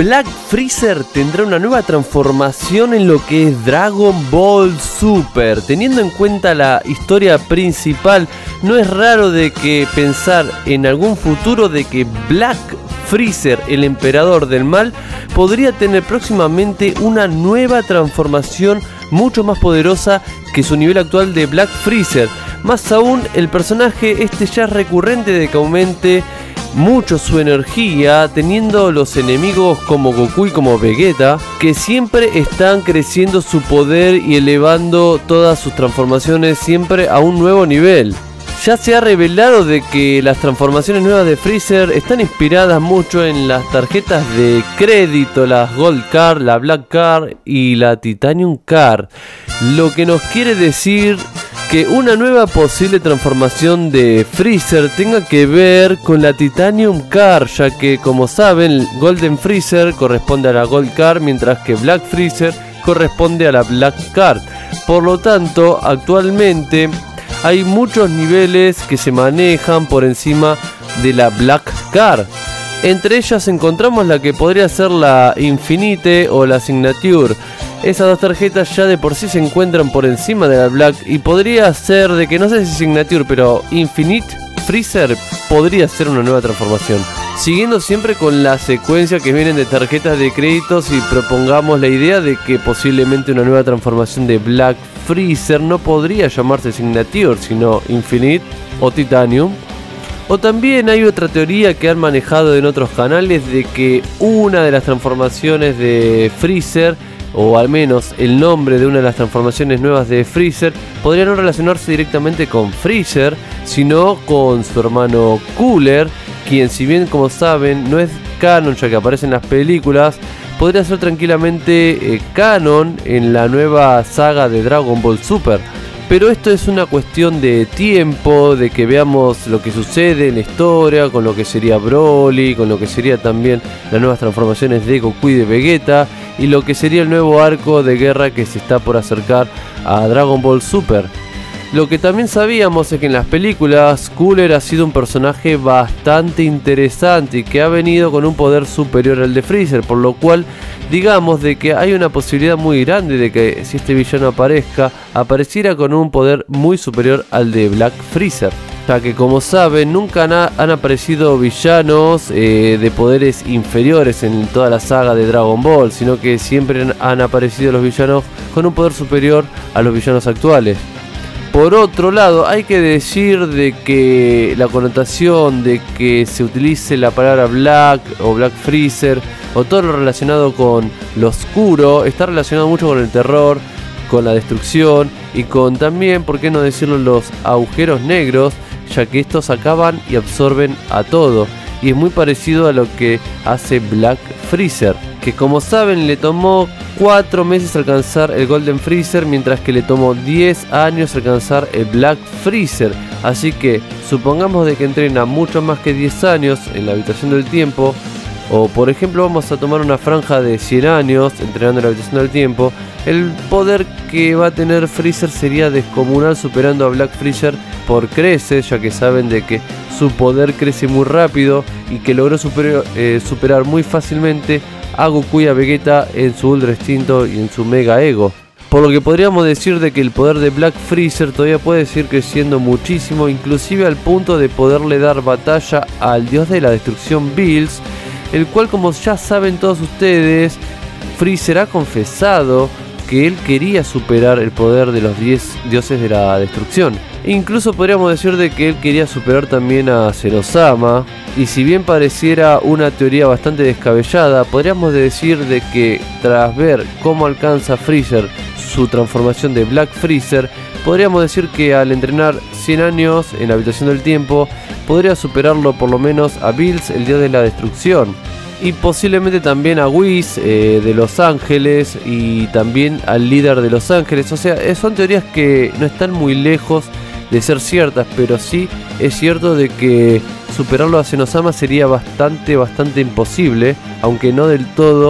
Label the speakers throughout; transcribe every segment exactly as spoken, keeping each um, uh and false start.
Speaker 1: Black Freezer tendrá una nueva transformación en lo que es Dragon Ball Super. Teniendo en cuenta la historia principal, no es raro de que pensar en algún futuro de que Black Freezer, el emperador del mal, podría tener próximamente una nueva transformación mucho más poderosa que su nivel actual de Black Freezer. Más aún, el personaje este ya es recurrente de que aumente mucho su energía, teniendo los enemigos como Goku y como Vegeta, que siempre están creciendo su poder y elevando todas sus transformaciones siempre a un nuevo nivel. Ya se ha revelado de que las transformaciones nuevas de Freezer están inspiradas mucho en las tarjetas de crédito, las Gold Card, la Black Card y la Titanium Card, lo que nos quiere decir que una nueva posible transformación de Freezer tenga que ver con la Titanium Card, ya que, como saben, Golden Freezer corresponde a la Gold Card, mientras que Black Freezer corresponde a la Black Card. Por lo tanto, actualmente hay muchos niveles que se manejan por encima de la Black Card. Entre ellas encontramos la que podría ser la Infinite o la Signature. Esas dos tarjetas ya de por sí se encuentran por encima de la Black, y podría ser de que, no sé si Signature, pero Infinite Freezer podría ser una nueva transformación. Siguiendo siempre con la secuencia que vienen de tarjetas de créditos, y propongamos la idea de que posiblemente una nueva transformación de Black Freezer no podría llamarse Signature, sino Infinite o Titanium. O también hay otra teoría que han manejado en otros canales de que una de las transformaciones de Freezer, o al menos el nombre de una de las transformaciones nuevas de Freezer, podría no relacionarse directamente con Freezer, sino con su hermano Cooler, quien, si bien, como saben, no es canon ya que aparece en las películas, podría ser tranquilamente eh, canon en la nueva saga de Dragon Ball Super. Pero esto es una cuestión de tiempo, de que veamos lo que sucede en la historia, con lo que sería Broly, con lo que sería también las nuevas transformaciones de Goku y de Vegeta, y lo que sería el nuevo arco de guerra que se está por acercar a Dragon Ball Super. Lo que también sabíamos es que en las películas Cooler ha sido un personaje bastante interesante y que ha venido con un poder superior al de Freezer, por lo cual digamos de que hay una posibilidad muy grande de que, si este villano aparezca, apareciera con un poder muy superior al de Black Freezer, ya que, como saben, nunca han aparecido villanos eh, de poderes inferiores en toda la saga de Dragon Ball, sino que siempre han aparecido los villanos con un poder superior a los villanos actuales. Por otro lado, hay que decir de que la connotación de que se utilice la palabra Black o Black Freezer o todo lo relacionado con lo oscuro está relacionado mucho con el terror, con la destrucción y con también, por qué no decirlo, los agujeros negros, ya que estos acaban y absorben a todo. Y es muy parecido a lo que hace Black Freezer, que, como saben, le tomó cuatro meses alcanzar el Golden Freezer, mientras que le tomó diez años alcanzar el Black Freezer. Así que supongamos de que entrena mucho más que diez años en la habitación del tiempo, o por ejemplo vamos a tomar una franja de cien años entrenando en la habitación del tiempo. El poder que va a tener Freezer sería descomunal, superando a Black Freezer por creces, ya que saben de que su poder crece muy rápido y que logró super, eh, superar muy fácilmente a Goku y a Vegeta en su Ultra Instinto y en su Mega Ego. Por lo que podríamos decir de que el poder de Black Freezer todavía puede seguir creciendo muchísimo, inclusive al punto de poderle dar batalla al dios de la destrucción Bills, el cual, como ya saben todos ustedes, Freezer ha confesado que él quería superar el poder de los diez dioses de la destrucción. E incluso podríamos decir de que él quería superar también a Zeno-sama. Y si bien pareciera una teoría bastante descabellada, podríamos decir de que tras ver cómo alcanza Freezer su transformación de Black Freezer, podríamos decir que al entrenar cien años en la habitación del tiempo, podría superarlo por lo menos a Bills, el dios de la destrucción. Y posiblemente también a Whis eh, de Los Ángeles, y también al líder de Los Ángeles. O sea, son teorías que no están muy lejos de ser ciertas, pero sí es cierto de que superarlo a Zeno-sama sería bastante, bastante imposible, aunque no del todo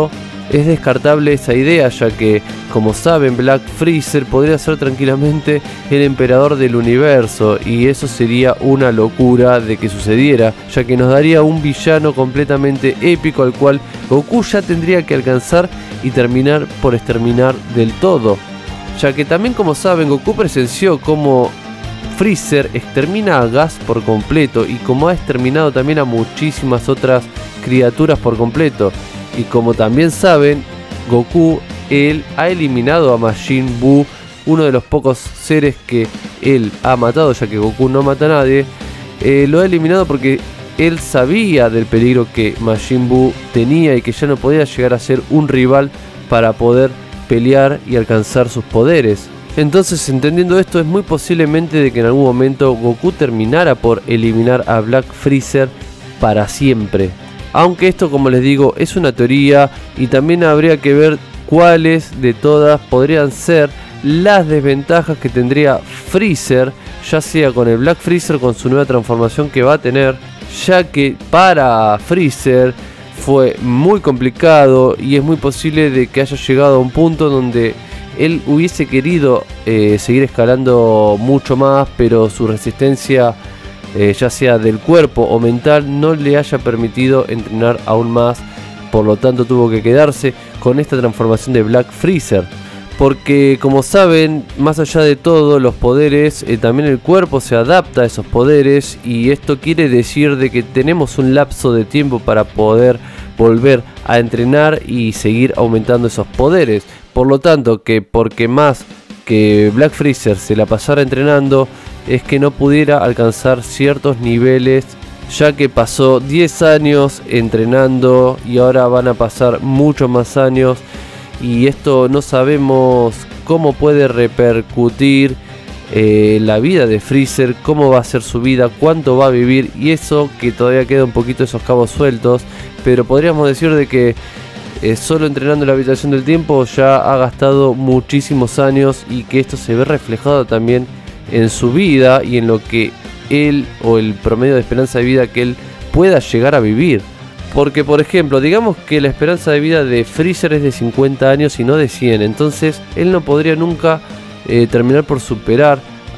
Speaker 1: es descartable esa idea, ya que, como saben, Black Freezer podría ser tranquilamente el emperador del universo, y eso sería una locura de que sucediera, ya que nos daría un villano completamente épico al cual Goku ya tendría que alcanzar y terminar por exterminar del todo, ya que también, como saben, Goku presenció cómo Freezer extermina a Gas por completo, y como ha exterminado también a muchísimas otras criaturas por completo. Y como también saben, Goku, él ha eliminado a Majin Buu, uno de los pocos seres que él ha matado, ya que Goku no mata a nadie. Eh, lo ha eliminado porque él sabía del peligro que Majin Buu tenía y que ya no podía llegar a ser un rival para poder pelear y alcanzar sus poderes. Entonces, entendiendo esto, es muy posiblemente de que en algún momento Goku terminara por eliminar a Black Freezer para siempre. Aunque esto, como les digo, es una teoría, y también habría que ver cuáles de todas podrían ser las desventajas que tendría Freezer, ya sea con el Black Freezer, con su nueva transformación que va a tener, ya que para Freezer fue muy complicado y es muy posible de que haya llegado a un punto donde él hubiese querido eh, seguir escalando mucho más, pero su resistencia, Eh, ya sea del cuerpo o mental, no le haya permitido entrenar aún más, por lo tanto tuvo que quedarse con esta transformación de Black Freezer, porque, como saben, más allá de todo los poderes, eh, también el cuerpo se adapta a esos poderes, y esto quiere decir de que tenemos un lapso de tiempo para poder volver a entrenar y seguir aumentando esos poderes. Por lo tanto, que porque más que Black Freezer se la pasara entrenando, es que no pudiera alcanzar ciertos niveles, ya que pasó diez años entrenando y ahora van a pasar muchos más años, y esto no sabemos cómo puede repercutir eh, la vida de Freezer, cómo va a ser su vida, cuánto va a vivir, y eso que todavía queda un poquito esos cabos sueltos, pero podríamos decir de que eh, solo entrenando en la habitación del tiempo ya ha gastado muchísimos años, y que esto se ve reflejado también en su vida y en lo que él, o el promedio de esperanza de vida que él pueda llegar a vivir. Porque, por ejemplo, digamos que la esperanza de vida de Freezer es de cincuenta años y no de cien, entonces él no podría nunca eh, terminar por superar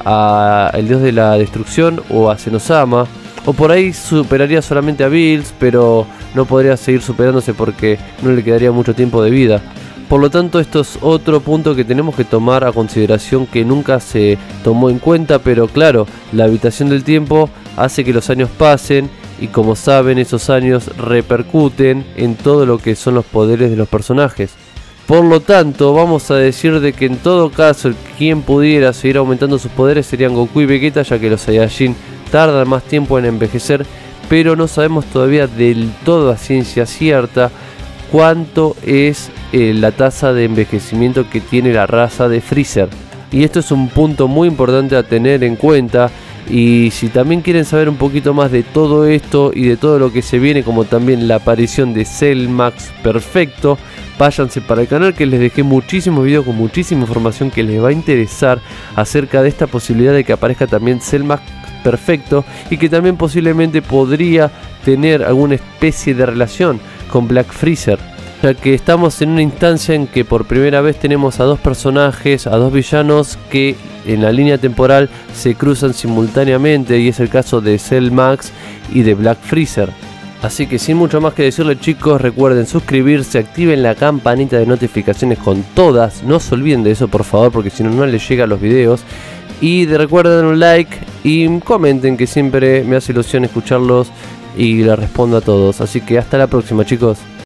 Speaker 1: a el dios de la destrucción o a Zenosama, o por ahí superaría solamente a Bills, pero no podría seguir superándose porque no le quedaría mucho tiempo de vida. Por lo tanto, esto es otro punto que tenemos que tomar a consideración, que nunca se tomó en cuenta, pero claro, la habitación del tiempo hace que los años pasen, y como saben, esos años repercuten en todo lo que son los poderes de los personajes. Por lo tanto, vamos a decir de que en todo caso, quien pudiera seguir aumentando sus poderes serían Goku y Vegeta, ya que los Saiyajin tardan más tiempo en envejecer, pero no sabemos todavía del todo a ciencia cierta cuánto es eh, la tasa de envejecimiento que tiene la raza de Freezer. Y esto es un punto muy importante a tener en cuenta. Y si también quieren saber un poquito más de todo esto y de todo lo que se viene, como también la aparición de Cell Max Perfecto, váyanse para el canal, que les dejé muchísimos videos con muchísima información que les va a interesar acerca de esta posibilidad de que aparezca también Cell Max Perfecto, y que también posiblemente podría tener alguna especie de relación con Black Freezer, ya que estamos en una instancia en que por primera vez tenemos a dos personajes, a dos villanos que en la línea temporal se cruzan simultáneamente, y es el caso de Cell Max y de Black Freezer. Así que sin mucho más que decirles, chicos, recuerden suscribirse, activen la campanita de notificaciones con todas, no se olviden de eso por favor, porque si no no les llegan los videos, y de recuerden un like y comenten, que siempre me hace ilusión escucharlos y les respondo a todos. Así que hasta la próxima, chicos.